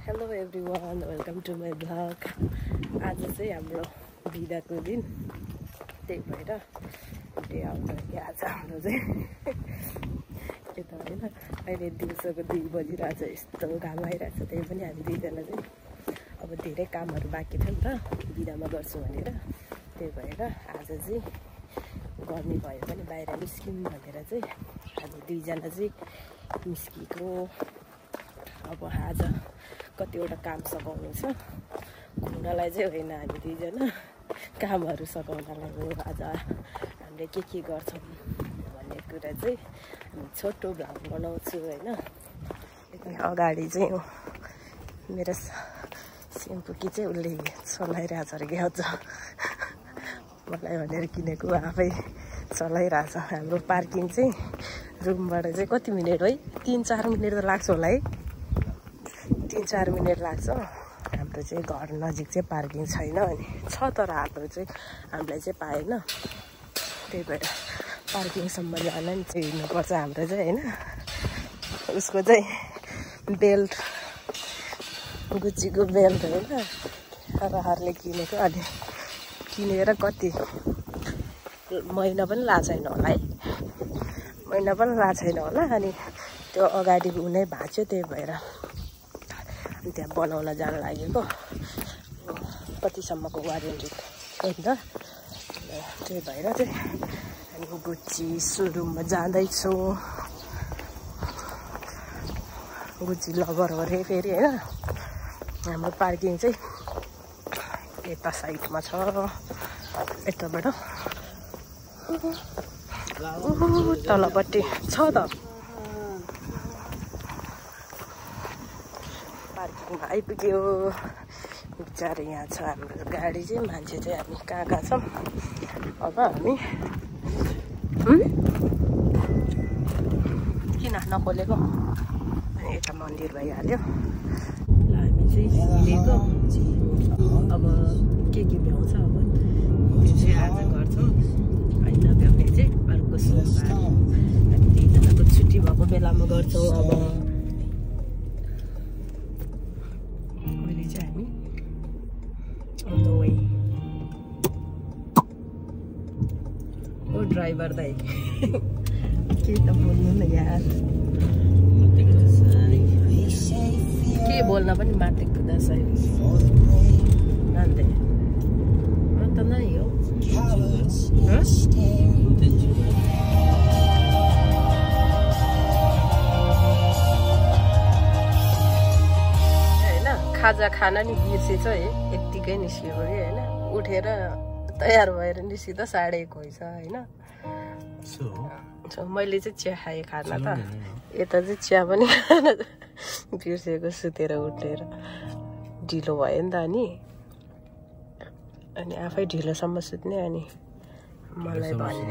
Hello everyone, welcome to my blog. आज चाहिँ हाम्रो बिदाको दिन, त्यही भएर डे आउट कि आज हाम्रो चाहिँ यता होइन। अहिले दिउँसोको 2 बजिरहेछ, यस्तो घाम आइरहेछ। त्यही पनि हामी दुईजना चाहिँ अब धेरै कामहरू बाँकी थियो नि त बिदामा गर्छु भनेर, त्यही भएर आज चाहिँ गर्मी भयो भने बाहिर निस्किउँ भनेर चाहिँ हामी दुईजना चाहिँ निस्किएको। अब आज कतिवटा काम सघाउनु छ, घुम्नलाई चाहिँ होइन, हामी दुईजना कामहरू सघाउनलाई हो। आज हामीले के गर्छौँ भन्ने कुरा चाहिँ हामी छोटो भ्लग बनाउँछु होइन। अगाडि चाहिँ मेरो सेम्पुकी चाहिँ उसले चलाइरहेछ अरे क्या, अझ मलाई भनेर किनेको आफै चलाइरहेछ। हाम्रो पार्किङ चाहिँ रुमबाट चाहिँ कति मिनट है, 3-4 मिनट त लाग्छ होला है, 3-4 मिनट लाग्छ। हाम्रो चाहिँ घर नजिक चाहिँ पार्किङ छैन, अनि छ तर हाम्रो चाहिँ हामीलाई चाहिँ पाएन। त्यही भएर पार्किङसम्म जान नि चाहिँ हिँड्नुपर्छ हाम्रो चाहिँ होइन। उसको चाहिँ बेल्ट, गुच्चीको बेल्ट होइन, रहरले किनेको। अनि किनेर कति महिना पनि लाएको छैन होला है, महिना पनि लाएको छैन होला। अनि त्यो अगाडि उनै भाँच्यो, त्यही भएर त्यहाँ बनाउन जान लागेको। कतिसम्मको वारेन्टी होइन, त्यही भएर चाहिँ हामी गुच्ची सोरुममा जाँदैछौँ। गुच्ची लभर हो अरे फेरि होइन। हाम्रो पार्किङ चाहिँ यता साइडमा छ, यताबाट तलपट्टि छ त। पार्किङमा आइपुग्यो बिचारा, यहाँ छ हाम्रो गाडी चाहिँ। मान्छे चाहिँ हामी कहाँ छौँ अब हामी। किन नखोलेको? अनि यता मन्दिर भइहाल्यो। ल हामी चाहिँ हिँडेको। अब के भ्याउँछ अब त्यो चाहिँ आज गर्छौँ होइन। भ्याउने चाहिँ अर्को सोमबार हामी दुईजनाको छुट्टी भएको बेलामा गर्छौँ। अब अहिले चाहिँ हामी अन द वे। ओ ड्राइभर दाइ के त बोल्नु न यार, के बोल्न पनि माटेको हुँदैछ अन्त अन्त नै हो। होइन खाजा खान नि बिर्सेछ है, यत्तिकै निस्किएको कि होइन। उठेर तयार भएर निस्किँदा 1:30 भएछ होइन। मैले चाहिँ चिया खाएँ खाना त, यता चाहिँ चिया पनि खान बिर्सेको। सुतेर उठेर ढिलो भयो नि त, अनि आफै ढिलोसम्म सुत्ने। अनि मलाई भन्ने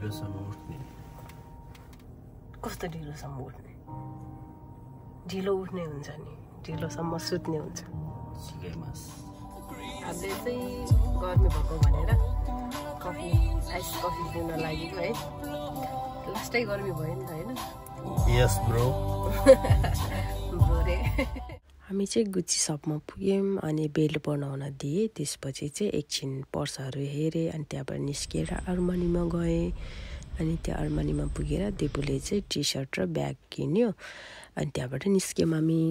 कस्तो ढिलोसम्म उठ्ने, ढिलो उठ्ने हुन्छ नि, ढिलोसम्म सुत्ने हुन्छ। हामीले चाहिँ गर्मी भएको भनेर कफी, आइस कफी पिउन लागेको है। लास्टै गर्मी भयो नि त होइन। Yes bro. हामी चाहिँ गुच्ची सपमा पुग्यौँ, अनि बेल्ट बनाउन दिएँ। त्यसपछि चाहिँ एकछिन पर्सहरू हेरेँ, अनि त्यहाँबाट निस्किएर अर्मानीमा गएँ। अनि त्यहाँ अर्मानीमा पुगेर देबुले चाहिँ टी सर्ट र ब्याग किन्यो, अनि त्यहाँबाट निस्क्यौँ हामी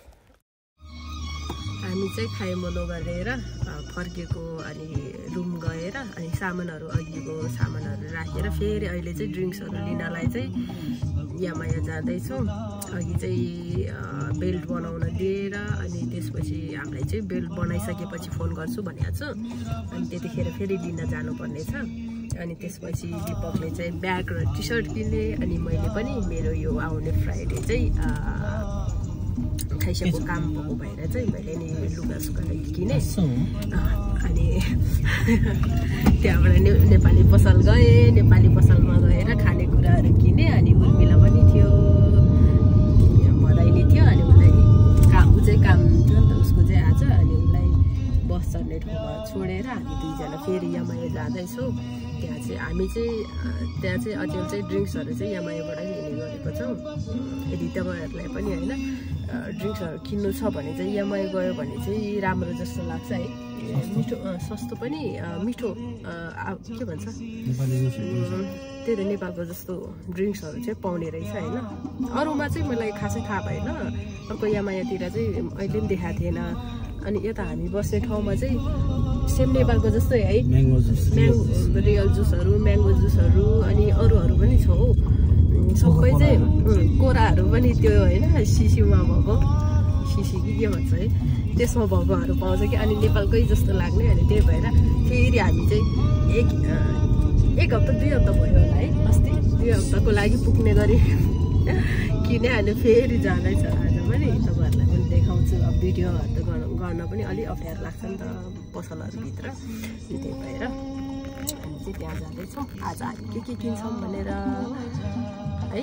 चाहिँ खाइमनो गरेर फर्केको। अनि रुम गएर अनि सामानहरू, अघिको सामानहरू राखेर फेरि अहिले चाहिँ ड्रिङ्क्सहरू लिनलाई चाहिँ यामाया जाँदैछौँ। अघि चाहिँ बेल्ट बनाउन दिएर, अनि त्यसपछि हामीलाई चाहिँ बेल्ट बनाइसकेपछि फोन गर्छु भनेको छु। अनि त्यतिखेर फेरि लिन जानुपर्ने छ। अनि त्यसपछि दिपकले चाहिँ ब्याग र टी सर्ट किने, अनि मैले पनि मेरो यो आउने फ्राइडे चाहिँ खाइसकेको काम भएको भएर चाहिँ मैले नि लुगा सुगा किने। अनि त्यहाँबाट नेपाली पसल गएँ। नेपाली पसलमा गएर खानेकुराहरू किने। अनि उर्मिला पनि थियो, भदाइनी थियो। अनि उसलाई ऊ चाहिँ काम थियो नि त उसको चाहिँ आज। अनि उसलाई बस चढ्ने ठाउँमा छोडेर हामी दुईजना फेरि यामाया जाँदैछौँ। त्यहाँ चाहिँ हामी चाहिँ अचेल चाहिँ ड्रिङ्क्सहरू चाहिँ यामायाबाटै लिने गरेको छौँ। यदि तपाईँहरूलाई पनि होइन ड्रिङ्क्सहरू किन्नु छ भने चाहिँ यमै गयो भने चाहिँ राम्रो जस्तो लाग्छ है मिठो सस्तो पनि मिठो के भन्छ त्यही त नेपालको जस्तो ड्रिङ्क्सहरू चाहिँ पाउने रहेछ होइन अरूमा चाहिँ मलाई खासै थाहा भएन अर्को यामायातिर चाहिँ अहिले पनि देखाएको थिएन अनि यता हामी बस्ने ठाउँमा चाहिँ सेम नेपालको जस्तै है म्याङ्गो रियल जुसहरू म्याङ्गो जुसहरू अनि अरूहरू पनि छ हौ सबै चाहिँ कोराहरू पनि त्यो होइन सिसीमा भएको सिसी के भन्छ है त्यसमा भएकोहरू पाउँछ कि अनि नेपालकै जस्तो लाग्ने अनि त्यही भएर फेरि हामी चाहिँ एक हप्ता 2 हप्ता भयो होला है अस्ति 2 हप्ताको लागि पुग्ने गरी किने अनि फेरि जाँदैछ आज पनि तपाईँहरूलाई पनि देखाउँछु अब भिडियोहरू त गर्न पनि अलिक अप्ठ्यारो लाग्छ नि त पसलहरूभित्र त्यही भएर हामी चाहिँ त्यहाँ जाँदैछौँ आज हामी के किन्छौँ भनेर है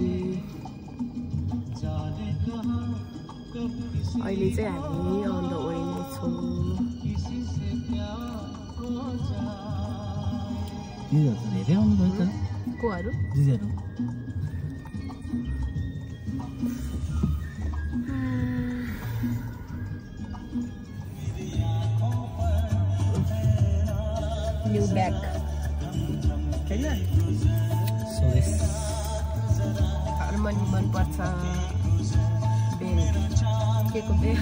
अहिले चाहिँ हामी अन द वे नै छौँ कोहरू न्यू ब्याग होइन हार्मनी मनपर्छ बेल के को बेल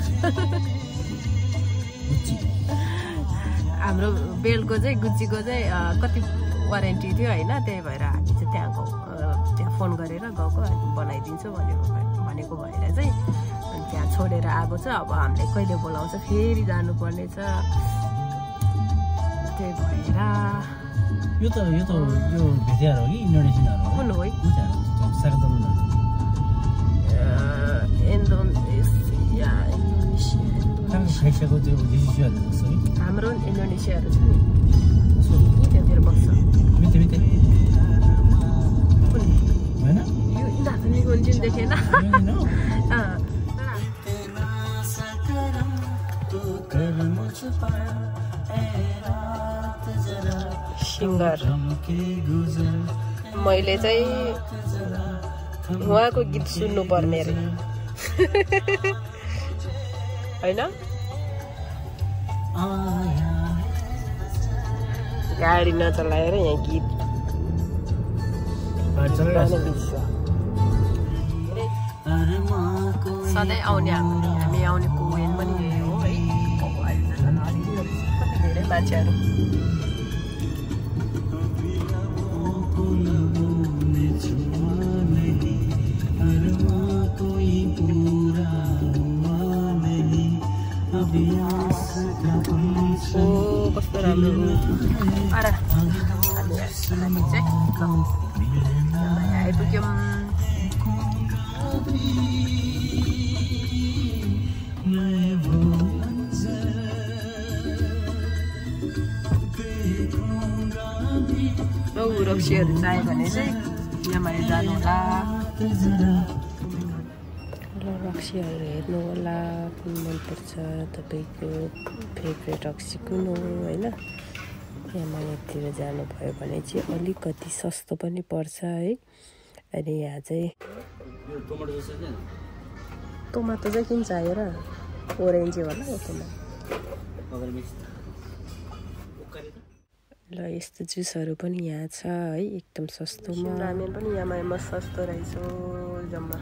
हाम्रो बेलको चाहिँ गुच्चीको चाहिँ कति वारेन्टी थियो होइन त्यही भएर हामी चाहिँ त्यहाँ फोन गरेर गएको अनि बनाइदिन्छु भनेको भएर चाहिँ अनि त्यहाँ छोडेर आएको छ अब हामीले कहिले बोलाउँछ फेरि जानुपर्ने छ त्यही भएर यो भेटिएर हो कि इन्डोनेसियन हो कुन हो हाम्रो इन्डोनेसियाहरू छ नि त्यहाँतिर बस्छ यो इन्डोनेसियन देखेन सिङ्गर मैले चाहिँ उहाँको गीत सुन्नु पर्ने अरे होइन गाडी नचलाएर यहाँ गीत सधैँ आउने हामी आउने कोवेन पनि यही हो है धेरै मान्छेहरू कस्तो राम्रो हामी चाहिँ आइपुग्यौँ रक्सीहरू चाहियो भने चाहिँ यहाँबाट जानु होला रक्सीहरू हेर्नु होला कुन मनपर्छ तपाईँको फेभरेट रक्सी कुन हो होइन यहाँतिर जानुभयो भने चाहिँ अलिकति सस्तो पनि पर्छ है अनि यहाँ चाहिँ टोमाटो चाहिँ किन चाहियो र ओरेन्ज होला टोमाटो ल यस्तो जुसहरू पनि यहाँ छ है एकदम सस्तोमा रामेन पनि यहाँमा सस्तो रहेछ जम्मा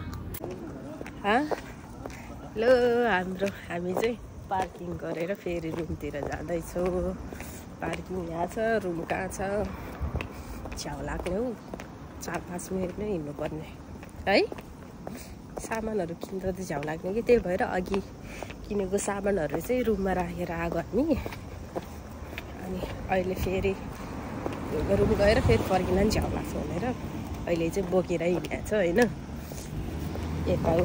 ल हामी चाहिँ पार्किङ गरेर फेरि रुमतिर जाँदैछौँ पार्किङ यहाँ छ रुम कहाँ छ छ्याउ लाग्ने हौ 4-5 मिनट नै हिँड्नुपर्ने है सामानहरू किन्दा त झ्याउ लाग्ने कि त्यही भएर अघि किनेको सामानहरू चाहिँ रुममा राखेर आएको हामी अनि अहिले फेरि रुम गएर फेरि फर्किँदा पनि झ्याउ लाग्छ भनेर अहिले चाहिँ बोकेर हिँडेको छ होइन यता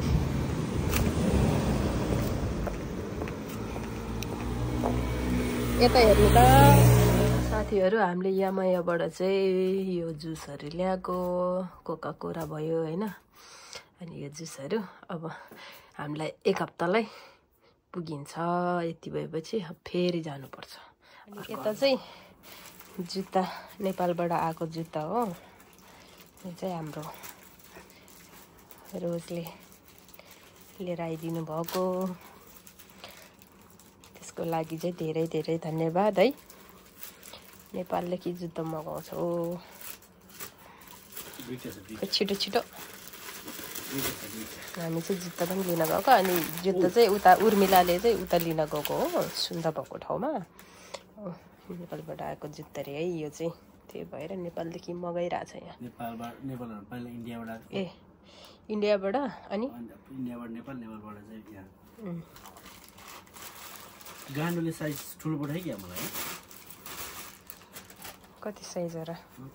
यता हेर्नु त साथीहरू हामीले यामायाबाट चाहिँ यो जुसहरू ल्याएको कोका कोला भयो होइन अनि यो जुसहरू अब हामीलाई 1 हप्तालाई पुगिन्छ यति भएपछि फेरि जानुपर्छ अनि यता चाहिँ जुत्ता नेपालबाट आएको जुत्ता हो यो चाहिँ हाम्रो रोजले लिएर आइदिनु भएको त्यसको लागि चाहिँ धेरै धेरै धन्यवाद है। नेपालदेखि जुत्ता मगाउँछौ छिटो छिटो। हामी चाहिँ जुत्ता पनि लिन गएको अनि जुत्ता चाहिँ उता उर्मिलाले चाहिँ उता लिन गएको हो सुन्दा भएको ठाउँमा। नेपालबाट आएको जुत्ता रे है यो चाहिँ, त्यही भएर नेपालदेखि मगाइरहेछ यहाँ। नेपालबाट पहिला इन्डियाबाट ए इन्डियाबाट अनि इन्डियाबाट नेपाल, नेपालबाट चाहिँ यहाँ गान्डोले साइज ठुलो पठायो क्या मलाई। कति साइज हो र?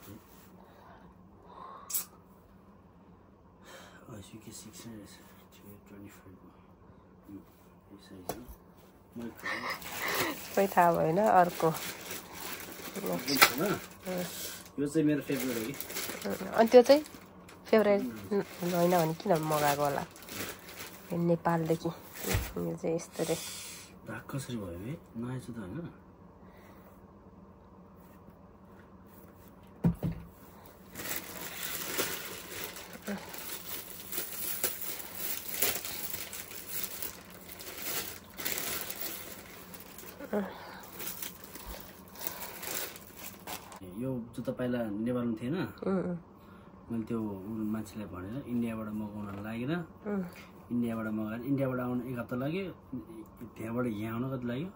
खोइ थाहा भएन अर्को। यो चाहिँ मेरो फेभरेट हो कि। अनि त्यो चाहिँ फेभरेट होइन भने किन मगाएको होला? नेपालदेखि यो चाहिँ यस्तो रे। धाक कसरी भयो है? नयाँ छ त होइन? यो जुत्ता पहिला नेपालमा थिएन। मैले त्यो मान्छेलाई भनेर इन्डियाबाट मगाउन लागेर इन्डियाबाट मगाएर इन्डियाबाट आउनु 1 हप्ता लाग्यो, त्यहाँबाट यहाँ आउन कति लाग्यो?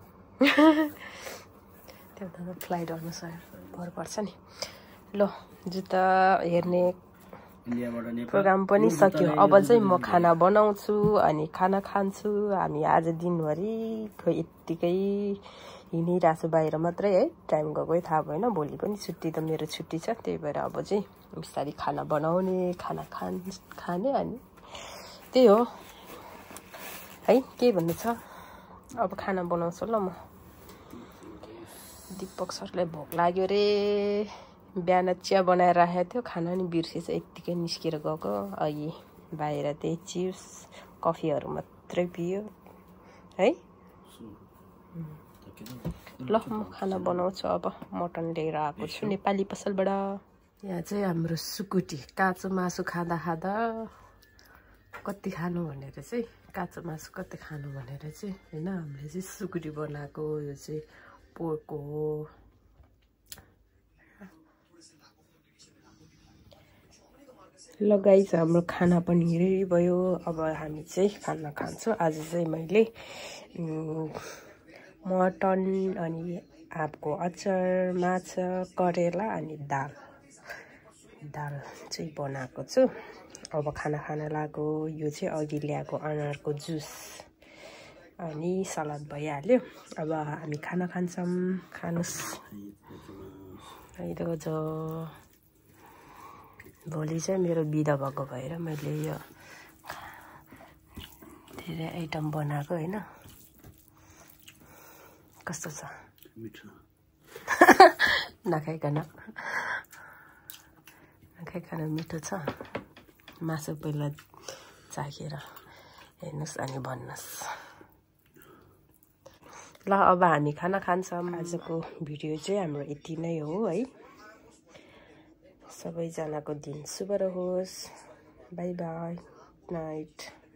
त्यो त फ्लाइट अनुसार भर पर्छ नि। ल जुत्ता हेर्ने प्रोग्राम पनि सक्यो। अब चाहिँ म खाना बनाउँछु अनि खाना खान्छु। हामी आज दिनभरि यत्तिकै हिँडिरहेको छु बाहिर मात्रै है। टाइम गएकै थाहा भएन। भोलि पनि छुट्टी त मेरो छुट्टी छ, त्यही भएर अब चाहिँ बिस्तारै खाना बनाउने, खाना खाने अनि त्यही हो है। के भन्नु छ अब खाना बनाउँछु ल म। दिपक सरलाई भोक लाग्यो रे, बिहान चिया बनाएर राखेको थियो, खाना नि बिर्सेछ यत्तिकै निस्केर गएको। अघि बाहिर त्यही चिप्स कफीहरू मात्रै पियो है। ल म खाना बनाउँछु अब। मटन लिएर आएको छु नेपाली पसलबाट। यहाँ चाहिँ हाम्रो सुकुटी काँचो मासु खाँदा खाँदा कति खानु भनेर चाहिँ, काँचो मासु कति खानु भनेर चाहिँ होइन हामीले चाहिँ सुकुटी बनाएको। यो चाहिँ पोर्क हो। ल गाइस हाम्रो खाना पनि रेडी भयो। अब हामी चाहिँ खाना खान्छौँ। आज चाहिँ मैले मटन अनि आँपको अचार, माछा, करेला अनि दाल चाहिँ बनाएको छु। अब खाना खान लाग्यो। यो चाहिँ अघि ल्याएको अनारको जुस अनि सलाद भइहाल्यो। अब हामी खाना खान्छौँ। खानुस् आइदो। भोलि चाहिँ मेरो बिदा भएको भएर मैले यो धेरै आइटम बनाएको होइन। कस्तो छ? मिठो। नखाइकन मिठो छ। मासु पहिला चाखेर हेर्नुहोस् अनि भन्नुहोस्। ल अब हामी खाना खान्छौँ। आजको भिडियो चाहिँ हाम्रो यति नै हो है। सबैजनाको दिन शुभ रहोस्। Bye bye, night.